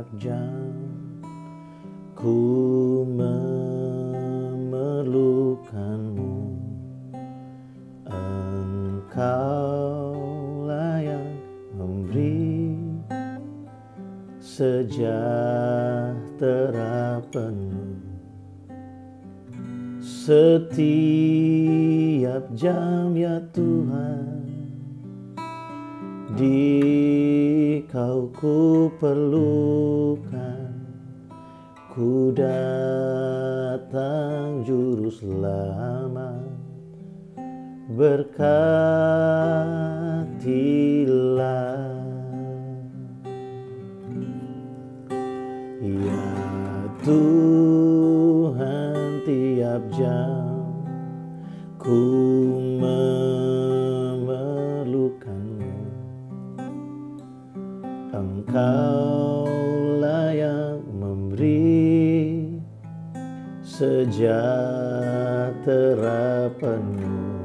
jam ku memerlukanmu. Engkaulah yang memberi sejahtera penuh. Setiap jam ya Tuhan, di Kau ku perlukan. Ku datang juru selamat, berkatilah. Ya Tuhan, tiap jam ku memerlukanmu. Engkaulah yang memberi sejahtera penuh.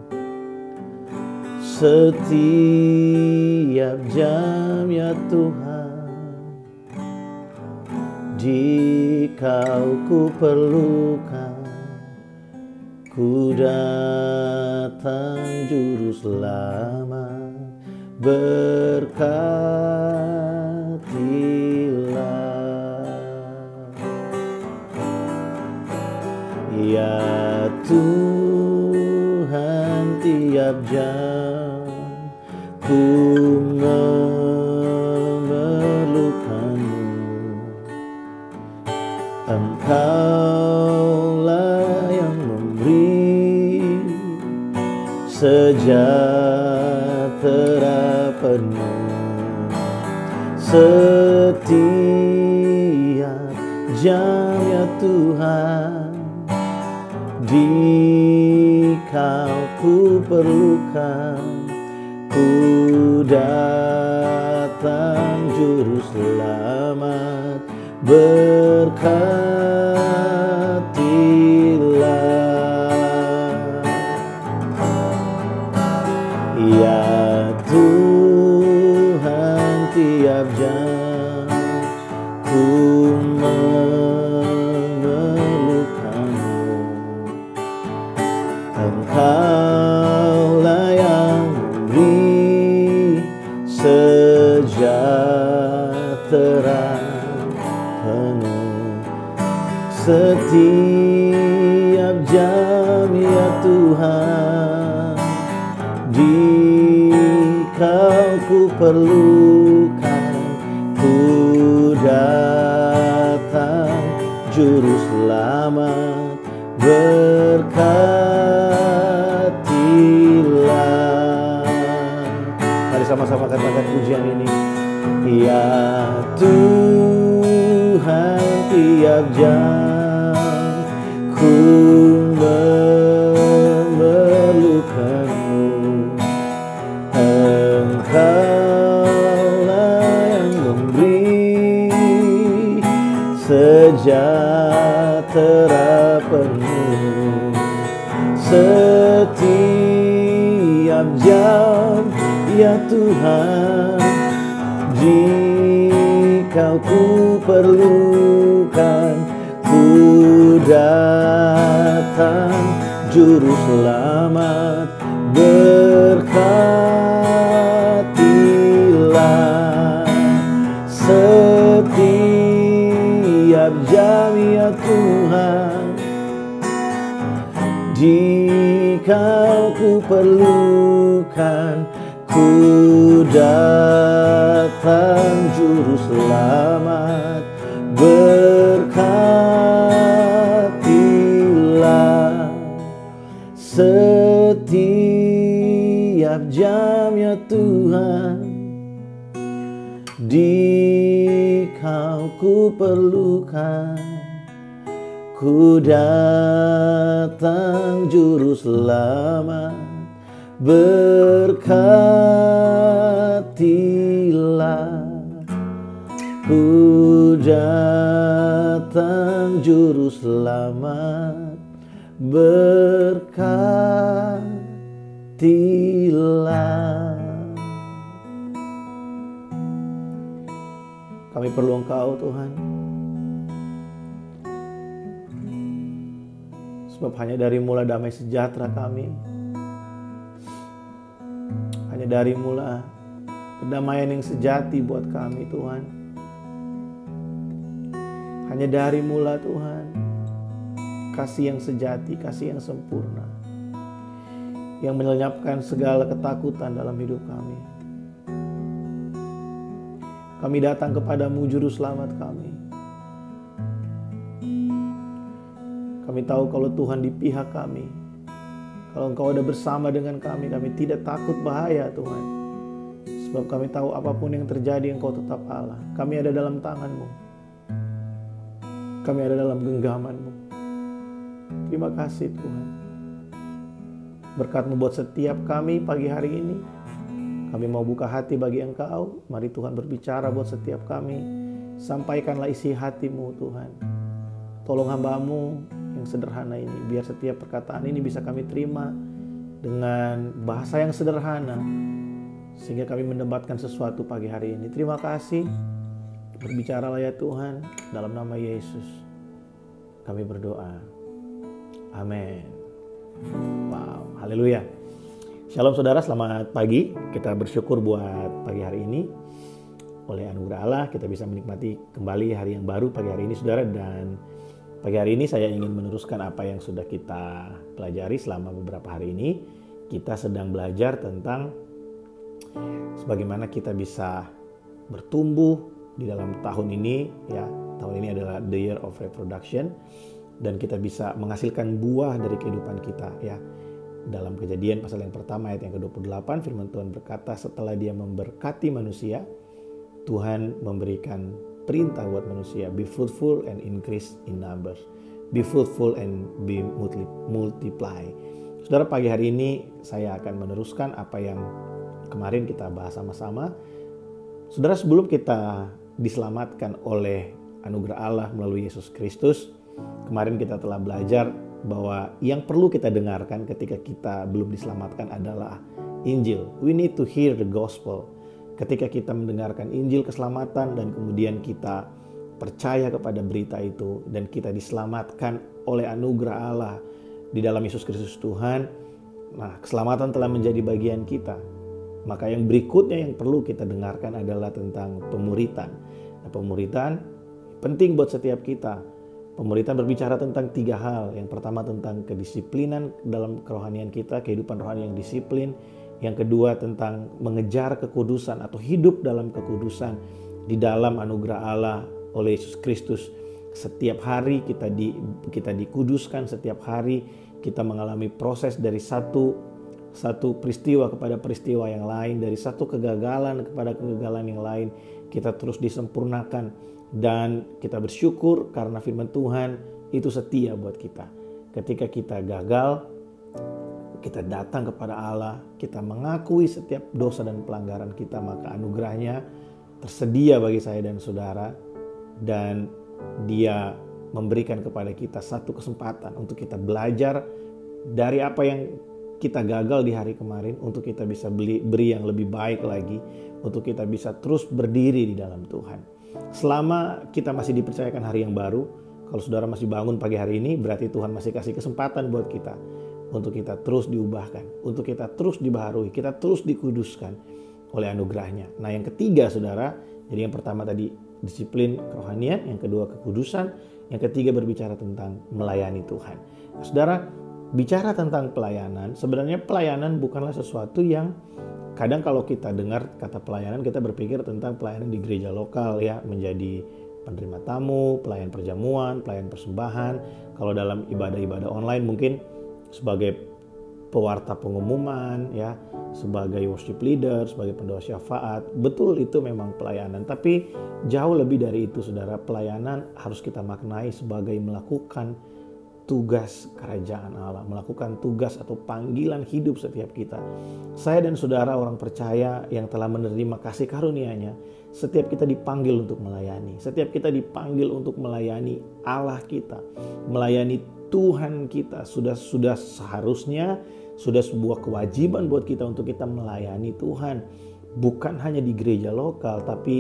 Setiap jam ya Tuhan, di Kau ku perlukan. Ku datang juru selamat, berkatilah. Ya Tuhan, tiap jam ku memerlukanmu. Engkaulah yang memberi sejahtera penuh. Setiap jam ya Tuhan, di Kau ku perlukan. Ku datang juru selamat, berkatilah. Ya Tuhan, tiap jam ku memerlukanmu. Engkaulah yang memberi sejahtera penuh. Setiap jam ya Tuhan, di Kau ku perlukan. Ku datang juru selamat, berkatilah. Mari sama-sama katakan pujian ini. Ya Tuhan, tiap jam ku memerlukanmu. Engkaulah yang memberi sejahtera penuh. Setiap jam ya Tuhan, di Kau ku perlukan. Ku datang juru selamat, berkatilah. Setiap jam ya Tuhan, di Kau ku perlukan. Ku datang juru selamat, berkatilah. Setiap jam ya Tuhan, di Kau ku perlukan. Ku datang juru selamat, berkatilah. Ku datang juru selamat, berkatilah. Kami Kami perlu Engkau Tuhan. Sebab hanya dari mula damai sejahtera kami. Hanya dari mula kedamaian yang sejati buat kami Tuhan. Hanya dari mula Tuhan, kasih yang sejati, kasih yang sempurna, yang melenyapkan segala ketakutan dalam hidup kami. Kami datang kepadamu Juru Selamat kami. Kami tahu kalau Tuhan di pihak kami. Kalau Engkau ada bersama dengan kami tidak takut bahaya Tuhan. Sebab kami tahu apapun yang terjadi Engkau tetap Allah. Kami ada dalam tangan-Mu. Kami ada dalam genggaman-Mu. Terima kasih Tuhan. Berkat-Mu buat setiap kami pagi hari ini. Kami mau buka hati bagi Engkau. Mari Tuhan berbicara buat setiap kami. Sampaikanlah isi hati-Mu Tuhan. Tolong hamba-Mu yang sederhana ini, biar setiap perkataan ini bisa kami terima dengan bahasa yang sederhana, sehingga kami mendapatkan sesuatu pagi hari ini. Terima kasih. Berbicaralah ya Tuhan, dalam nama Yesus kami berdoa. Amin. Wow, haleluya. Shalom saudara, selamat pagi. Kita bersyukur buat pagi hari ini. Oleh anugerah Allah kita bisa menikmati kembali hari yang baru pagi hari ini saudara. Dan pagi hari ini saya ingin meneruskan apa yang sudah kita pelajari selama beberapa hari ini. Kita sedang belajar tentang sebagaimana kita bisa bertumbuh di dalam tahun ini ya. Tahun ini adalah the year of reproduction, dan kita bisa menghasilkan buah dari kehidupan kita ya. Dalam Kejadian pasal yang pertama ayat yang ke-28 firman Tuhan berkata, setelah Dia memberkati manusia, Tuhan memberikan perintah buat manusia, be fruitful and increase in numbers. Be fruitful and be multiply. Saudara, pagi hari ini saya akan meneruskan apa yang kemarin kita bahas sama-sama. Saudara, sebelum kita diselamatkan oleh anugerah Allah melalui Yesus Kristus, kemarin kita telah belajar bahwa yang perlu kita dengarkan ketika kita belum diselamatkan adalah Injil. We need to hear the gospel. Ketika kita mendengarkan Injil keselamatan dan kemudian kita percaya kepada berita itu dan kita diselamatkan oleh anugerah Allah di dalam Yesus Kristus Tuhan, nah keselamatan telah menjadi bagian kita. Maka yang berikutnya yang perlu kita dengarkan adalah tentang pemuritan. Nah, pemuritan penting buat setiap kita. Pemuritan berbicara tentang 3 hal. Yang pertama tentang kedisiplinan dalam kerohanian kita, kehidupan rohani yang disiplin. Yang kedua tentang mengejar kekudusan atau hidup dalam kekudusan di dalam anugerah Allah oleh Yesus Kristus. Setiap hari kita dikuduskan, setiap hari kita mengalami proses dari satu peristiwa kepada peristiwa yang lain, dari satu kegagalan kepada kegagalan yang lain. Kita terus disempurnakan dan kita bersyukur karena firman Tuhan itu setia buat kita. Ketika kita gagal, kita datang kepada Allah, kita mengakui setiap dosa dan pelanggaran kita, maka anugerahnya tersedia bagi saya dan saudara, dan Dia memberikan kepada kita satu kesempatan untuk kita belajar dari apa yang kita gagal di hari kemarin, untuk kita bisa beri yang lebih baik lagi, untuk kita bisa terus berdiri di dalam Tuhan. Selama kita masih dipercayakan hari yang baru, kalau saudara masih bangun pagi hari ini, berarti Tuhan masih kasih kesempatan buat kita untuk kita terus diubahkan, untuk kita terus dibaharui, kita terus dikuduskan oleh anugerahnya. Nah yang ketiga saudara, jadi yang pertama tadi disiplin kerohanian, yang kedua kekudusan, yang ketiga berbicara tentang melayani Tuhan. Nah, saudara, bicara tentang pelayanan, sebenarnya pelayanan bukanlah sesuatu yang kadang kalau kita dengar kata pelayanan, kita berpikir tentang pelayanan di gereja lokal ya, menjadi penerima tamu, pelayan perjamuan, pelayan persembahan. Kalau dalam ibadah-ibadah online mungkin sebagai pewarta pengumuman ya, sebagai worship leader, sebagai pendoa syafaat. Betul, itu memang pelayanan, tapi jauh lebih dari itu saudara. Pelayanan harus kita maknai sebagai melakukan tugas kerajaan Allah, melakukan tugas atau panggilan hidup setiap kita. Saya dan saudara orang percaya yang telah menerima kasih karunia-Nya, setiap kita dipanggil untuk melayani. Setiap kita dipanggil untuk melayani Allah kita, melayani Tuhan kita. Sudah seharusnya, sudah sebuah kewajiban buat kita untuk kita melayani Tuhan. Bukan hanya di gereja lokal, tapi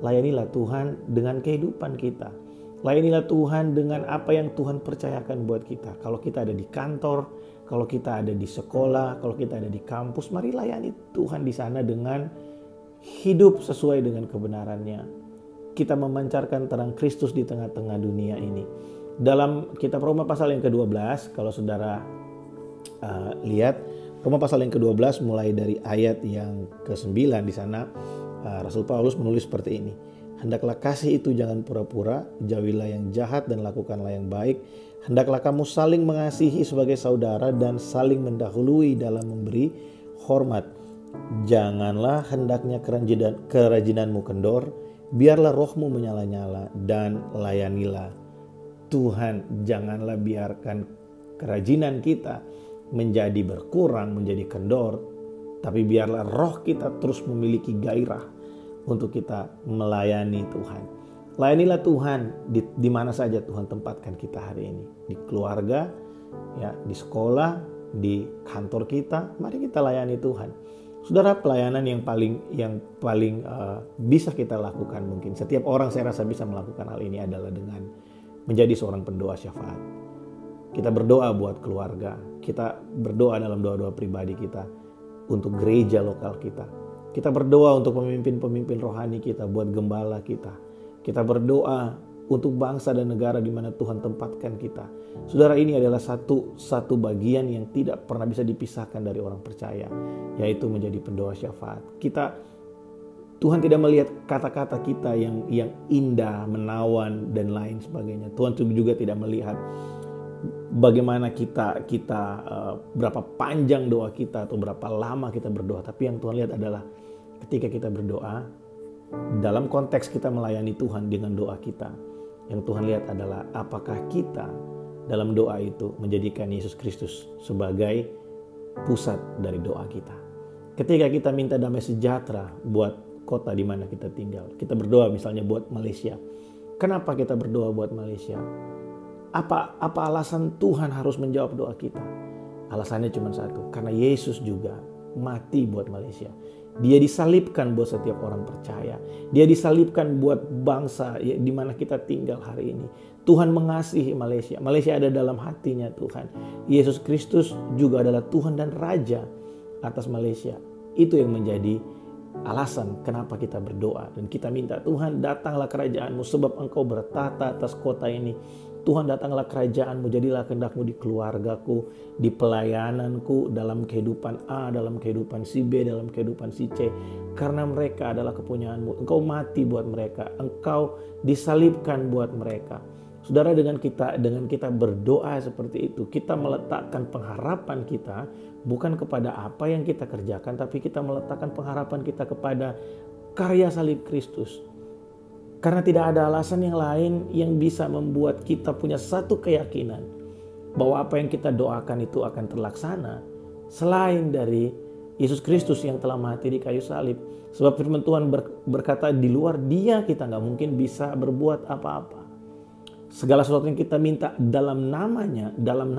layanilah Tuhan dengan kehidupan kita. Layanilah Tuhan dengan apa yang Tuhan percayakan buat kita. Kalau kita ada di kantor, kalau kita ada di sekolah, kalau kita ada di kampus, mari layani Tuhan di sana dengan hidup sesuai dengan kebenarannya. Kita memancarkan terang Kristus di tengah-tengah dunia ini. Dalam kitab Roma pasal yang ke-12, kalau saudara lihat, Roma pasal yang ke-12 mulai dari ayat yang ke-9 di sana, Rasul Paulus menulis seperti ini. Hendaklah kasih itu jangan pura-pura, jauhilah yang jahat dan lakukanlah yang baik. Hendaklah kamu saling mengasihi sebagai saudara dan saling mendahului dalam memberi hormat. Janganlah hendaknya kerajinanmu kendor, biarlah rohmu menyala-nyala dan layanilah Tuhan. Janganlah biarkan kerajinan kita menjadi berkurang, menjadi kendor, tapi biarlah roh kita terus memiliki gairah untuk kita melayani Tuhan. Layanilah Tuhan di mana saja Tuhan tempatkan kita hari ini. Di keluarga, ya, di sekolah, di kantor kita, mari kita layani Tuhan. Saudara, pelayanan yang paling bisa kita lakukan, mungkin setiap orang saya rasa bisa melakukan hal ini, adalah dengan menjadi seorang pendoa syafaat. Kita berdoa buat keluarga, kita berdoa dalam doa-doa pribadi kita untuk gereja lokal kita. Kita berdoa untuk pemimpin-pemimpin rohani kita, buat gembala kita. Kita berdoa untuk bangsa dan negara di mana Tuhan tempatkan kita. Saudara, ini adalah satu bagian yang tidak pernah bisa dipisahkan dari orang percaya, yaitu menjadi pendoa syafaat. Tuhan tidak melihat kata-kata kita yang indah, menawan dan lain sebagainya. Tuhan juga tidak melihat bagaimana kita berapa panjang doa kita atau berapa lama kita berdoa. Tapi yang Tuhan lihat adalah ketika kita berdoa, dalam konteks kita melayani Tuhan dengan doa kita, yang Tuhan lihat adalah apakah kita dalam doa itu menjadikan Yesus Kristus sebagai pusat dari doa kita. Ketika kita minta damai sejahtera buat kota di mana kita tinggal, kita berdoa misalnya buat Malaysia. Kenapa kita berdoa buat Malaysia? Apa alasan Tuhan harus menjawab doa kita? Alasannya cuma satu, karena Yesus juga mati buat Malaysia. Dia disalibkan buat setiap orang percaya. Dia disalibkan buat bangsa di mana kita tinggal hari ini. Tuhan mengasihi Malaysia. Malaysia ada dalam hatinya Tuhan. Yesus Kristus juga adalah Tuhan dan Raja atas Malaysia. Itu yang menjadi alasan kenapa kita berdoa. Dan kita minta, Tuhan, datanglah kerajaan-Mu sebab Engkau bertata atas kota ini. Tuhan, datanglah kerajaan-Mu, jadilah kehendak-Mu di keluargaku, di pelayananku, dalam kehidupan A, dalam kehidupan si B, dalam kehidupan si C. Karena mereka adalah kepunyaan-Mu. Engkau mati buat mereka. Engkau disalibkan buat mereka. Saudara, dengan kita berdoa seperti itu, kita meletakkan pengharapan kita bukan kepada apa yang kita kerjakan, tapi kita meletakkan pengharapan kita kepada karya salib Kristus. Karena tidak ada alasan yang lain yang bisa membuat kita punya satu keyakinan bahwa apa yang kita doakan itu akan terlaksana selain dari Yesus Kristus yang telah mati di kayu salib. Sebab firman Tuhan berkata, di luar Dia kita nggak mungkin bisa berbuat apa-apa. Segala sesuatu yang kita minta dalam nama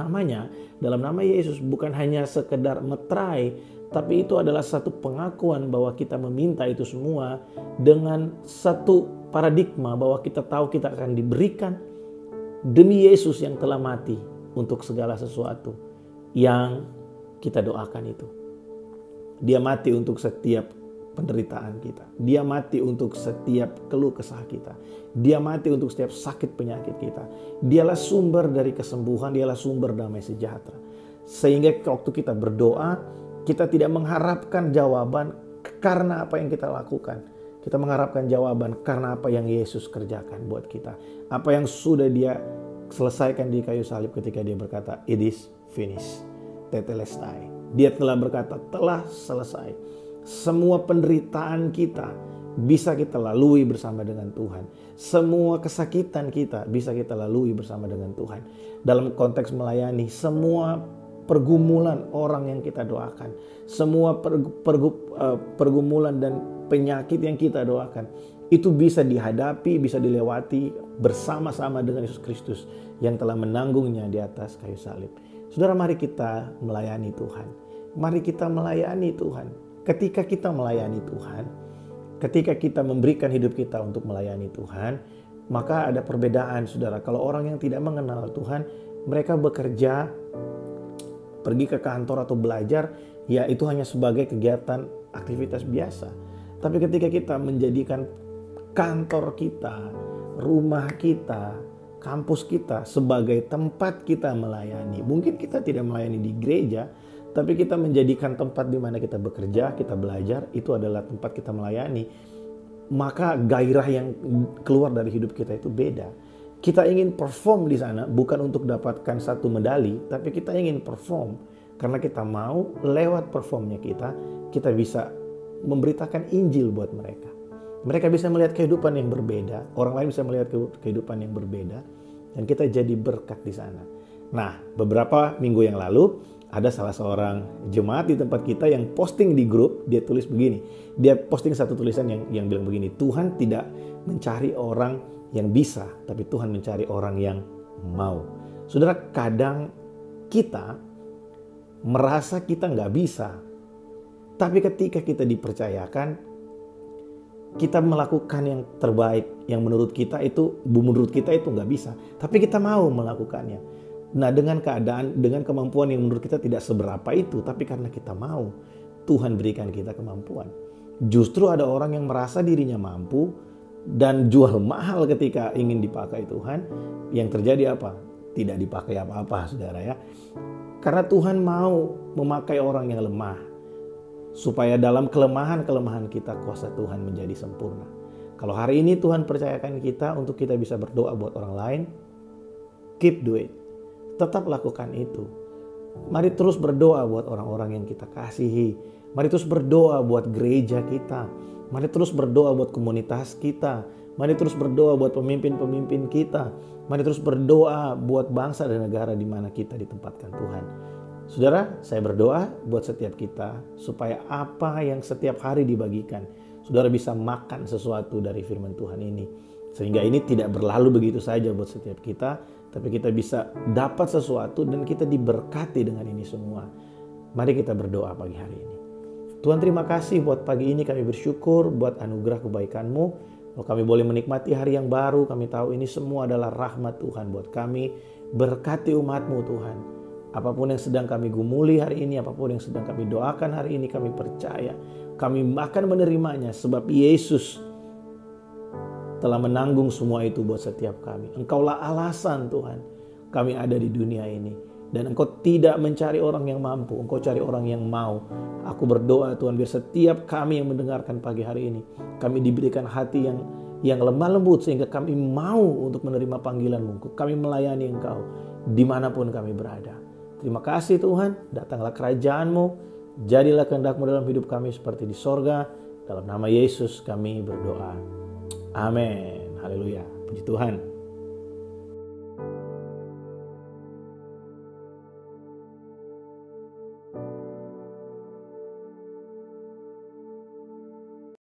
Yesus bukan hanya sekedar metrai, tapi itu adalah satu pengakuan bahwa kita meminta itu semua dengan satu paradigma bahwa kita tahu kita akan diberikan demi Yesus yang telah mati untuk segala sesuatu yang kita doakan itu. Dia mati untuk setiap penderitaan kita. Dia mati untuk setiap keluh kesah kita. Dia mati untuk setiap sakit penyakit kita. Dialah sumber dari kesembuhan, dialah sumber damai sejahtera. Sehingga waktu kita berdoa, kita tidak mengharapkan jawaban karena apa yang kita lakukan. Kita mengharapkan jawaban karena apa yang Yesus kerjakan buat kita. Apa yang sudah Dia selesaikan di kayu salib ketika Dia berkata, "It is finished." Tetelestai. Dia telah berkata, telah selesai. Semua penderitaan kita bisa kita lalui bersama dengan Tuhan. Semua kesakitan kita bisa kita lalui bersama dengan Tuhan. Dalam konteks melayani, semua pergumulan orang yang kita doakan, semua pergumulan dan penyakit yang kita doakan, itu bisa dihadapi, bisa dilewati bersama-sama dengan Yesus Kristus yang telah menanggungnya di atas kayu salib. Saudara, mari kita melayani Tuhan. Mari kita melayani Tuhan. Ketika kita melayani Tuhan, ketika kita memberikan hidup kita untuk melayani Tuhan, maka ada perbedaan, saudara. Kalau orang yang tidak mengenal Tuhan, mereka bekerja, pergi ke kantor atau belajar, ya itu hanya sebagai kegiatan aktivitas biasa. Tapi ketika kita menjadikan kantor kita, rumah kita, kampus kita sebagai tempat kita melayani. Mungkin kita tidak melayani di gereja, tapi kita menjadikan tempat di mana kita bekerja, kita belajar, itu adalah tempat kita melayani. Maka gairah yang keluar dari hidup kita itu beda. Kita ingin perform di sana bukan untuk dapatkan satu medali, tapi kita ingin perform karena kita mau lewat performnya kita bisa memberitakan Injil buat mereka. Mereka bisa melihat kehidupan yang berbeda, orang lain bisa melihat kehidupan yang berbeda, dan kita jadi berkat di sana. Nah, beberapa minggu yang lalu ada salah seorang jemaat di tempat kita yang posting di grup, dia tulis begini. Dia posting satu tulisan yang bilang begini, Tuhan tidak mencari orang yang bisa, tapi Tuhan mencari orang yang mau. Saudara, kadang kita merasa kita nggak bisa, tapi ketika kita dipercayakan, kita melakukan yang terbaik, yang menurut kita itu nggak bisa, tapi kita mau melakukannya. Nah, dengan kemampuan yang menurut kita tidak seberapa itu, tapi karena kita mau, Tuhan berikan kita kemampuan. Justru ada orang yang merasa dirinya mampu dan jual mahal ketika ingin dipakai Tuhan. Yang terjadi apa? Tidak dipakai apa-apa, saudara ya. Karena Tuhan mau memakai orang yang lemah, supaya dalam kelemahan-kelemahan kita kuasa Tuhan menjadi sempurna. Kalau hari ini Tuhan percayakan kita untuk kita bisa berdoa buat orang lain, keep do it. Tetap lakukan itu. Mari terus berdoa buat orang-orang yang kita kasihi. Mari terus berdoa buat gereja kita. Mari terus berdoa buat komunitas kita. Mari terus berdoa buat pemimpin-pemimpin kita. Mari terus berdoa buat bangsa dan negara di mana kita ditempatkan Tuhan. Saudara, saya berdoa buat setiap kita supaya apa yang setiap hari dibagikan, saudara bisa makan sesuatu dari firman Tuhan ini. Sehingga ini tidak berlalu begitu saja buat setiap kita, tapi kita bisa dapat sesuatu dan kita diberkati dengan ini semua. Mari kita berdoa pagi hari ini. Tuhan, terima kasih buat pagi ini, kami bersyukur buat anugerah kebaikan-Mu. Kalau kami boleh menikmati hari yang baru, kami tahu ini semua adalah rahmat Tuhan buat kami. Berkati umat-Mu Tuhan. Apapun yang sedang kami gumuli hari ini, apapun yang sedang kami doakan hari ini, kami percaya kami akan menerimanya sebab Yesus telah menanggung semua itu buat setiap kami. Engkaulah alasan Tuhan kami ada di dunia ini. Dan Engkau tidak mencari orang yang mampu, Engkau cari orang yang mau. Aku berdoa Tuhan, biar setiap kami yang mendengarkan pagi hari ini, kami diberikan hati yang lemah lembut sehingga kami mau untuk menerima panggilan-Mu. Kami melayani Engkau dimanapun kami berada. Terima kasih Tuhan, datanglah kerajaan-Mu, jadilah kehendak-Mu dalam hidup kami seperti di sorga. Dalam nama Yesus kami berdoa. Amin. Haleluya. Puji Tuhan.